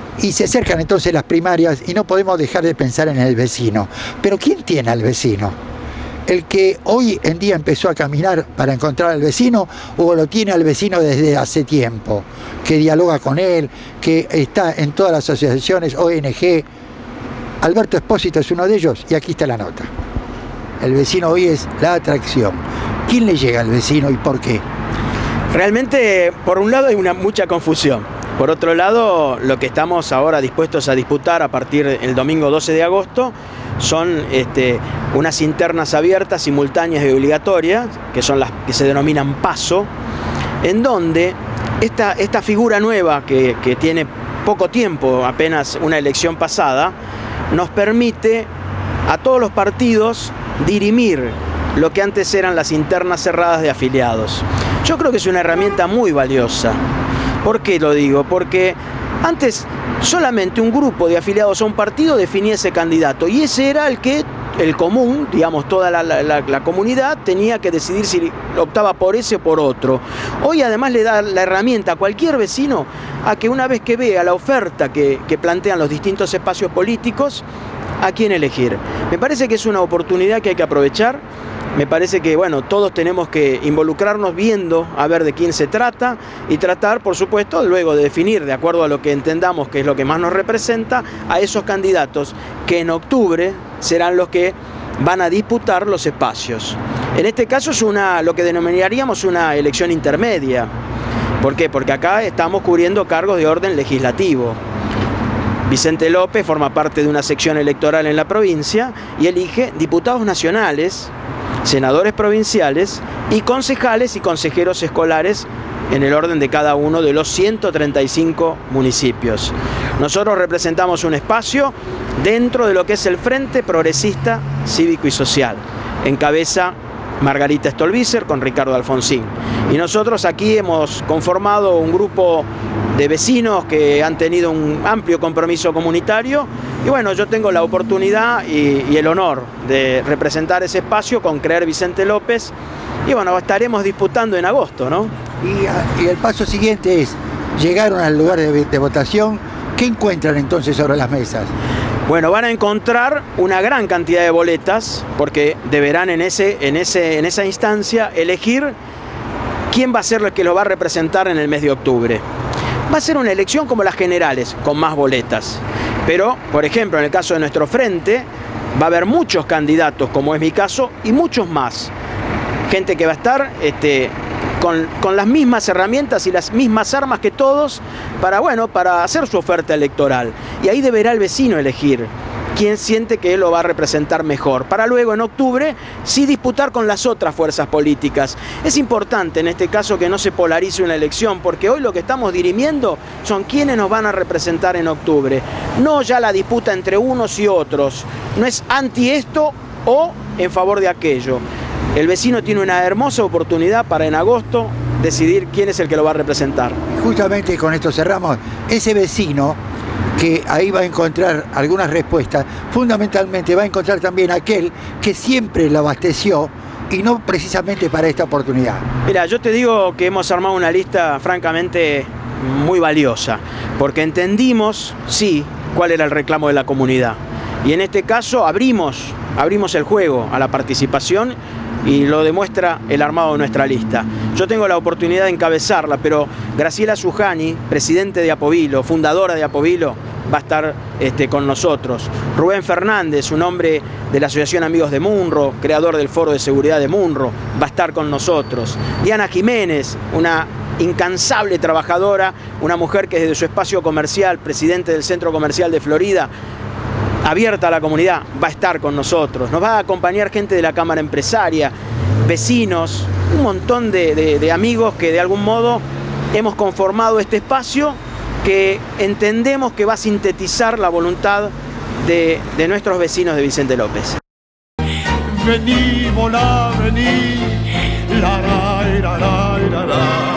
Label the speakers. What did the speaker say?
Speaker 1: Y se acercan entonces las primarias y no podemos dejar de pensar en el vecino. Pero ¿quién tiene al vecino? ¿El que hoy en día empezó a caminar para encontrar al vecino o lo tiene al vecino desde hace tiempo? Que dialoga con él, que está en todas las asociaciones, ONG. Alberto Espósito es uno de ellos y aquí está la nota. El vecino hoy es la atracción. ¿Quién le llega al vecino y por qué?
Speaker 2: Realmente, por un lado hay mucha confusión. Por otro lado, lo que estamos ahora dispuestos a disputar a partir del domingo 12 de agosto son unas internas abiertas, simultáneas y obligatorias, que son las que se denominan PASO, en donde esta figura nueva que tiene poco tiempo, apenas una elección pasada, nos permite a todos los partidos dirimir lo que antes eran las internas cerradas de afiliados. Yo creo que es una herramienta muy valiosa. ¿Por qué lo digo? Porque antes solamente un grupo de afiliados a un partido definía ese candidato y ese era el común, digamos, toda la comunidad tenía que decidir si optaba por ese o por otro. Hoy además le da la herramienta a cualquier vecino a que una vez que vea la oferta que plantean los distintos espacios políticos, a quién elegir. Me parece que es una oportunidad que hay que aprovechar. Me parece que, bueno, todos tenemos que involucrarnos viendo a ver de quién se trata y tratar, por supuesto, luego de definir, de acuerdo a lo que entendamos que es lo que más nos representa, a esos candidatos que en octubre serán los que van a disputar los espacios. En este caso es lo que denominaríamos una elección intermedia. ¿Por qué? Porque acá estamos cubriendo cargos de orden legislativo. Vicente López forma parte de una sección electoral en la provincia y elige diputados nacionales, senadores provinciales y concejales y consejeros escolares en el orden de cada uno de los 135 municipios. Nosotros representamos un espacio dentro de lo que es el Frente Progresista Cívico y Social. Encabeza Margarita Stolbizer con Ricardo Alfonsín. Y nosotros aquí hemos conformado un grupo de vecinos que han tenido un amplio compromiso comunitario y bueno, yo tengo la oportunidad y el honor de representar ese espacio con Creer Vicente López y bueno, estaremos disputando en agosto, ¿no?
Speaker 1: Y el paso siguiente es, llegaron al lugar de votación, ¿qué encuentran entonces sobre las mesas?
Speaker 2: Bueno, van a encontrar una gran cantidad de boletas porque deberán en esa instancia elegir quién va a ser el que lo va a representar en el mes de octubre. Va a ser una elección como las generales, con más boletas. Pero, por ejemplo, en el caso de nuestro frente, va a haber muchos candidatos, como es mi caso, y muchos más. Gente que va a estar con las mismas herramientas y las mismas armas que todos para hacer su oferta electoral. Y ahí deberá el vecino elegir quién siente que él lo va a representar mejor, para luego en octubre sí disputar con las otras fuerzas políticas. Es importante en este caso que no se polarice una elección, porque hoy lo que estamos dirimiendo son quienes nos van a representar en octubre, no ya la disputa entre unos y otros, no es anti esto o en favor de aquello. El vecino tiene una hermosa oportunidad para en agosto decidir quién es el que lo va a representar.
Speaker 1: Justamente con esto cerramos, ese vecino que ahí va a encontrar algunas respuestas, fundamentalmente va a encontrar también aquel que siempre lo abasteció y no precisamente para esta oportunidad.
Speaker 2: Mira, yo te digo que hemos armado una lista francamente muy valiosa, porque sí, cuál era el reclamo de la comunidad. Y en este caso abrimos el juego a la participación y lo demuestra el armado de nuestra lista. Yo tengo la oportunidad de encabezarla, pero Graciela Sujani, presidente de Apovilo, fundadora de Apovilo, va a estar con nosotros. Rubén Fernández, un hombre de la Asociación Amigos de Munro, creador del Foro de Seguridad de Munro, va a estar con nosotros. Diana Jiménez, una incansable trabajadora, una mujer que desde su espacio comercial, presidente del Centro Comercial de Florida, abierta a la comunidad, va a estar con nosotros. Nos va a acompañar gente de la Cámara Empresaria, vecinos, un montón de amigos que de algún modo hemos conformado este espacio que entendemos que va a sintetizar la voluntad de nuestros vecinos de Vicente López.
Speaker 3: Vení, volá, vení, la, la, la, la, la, la.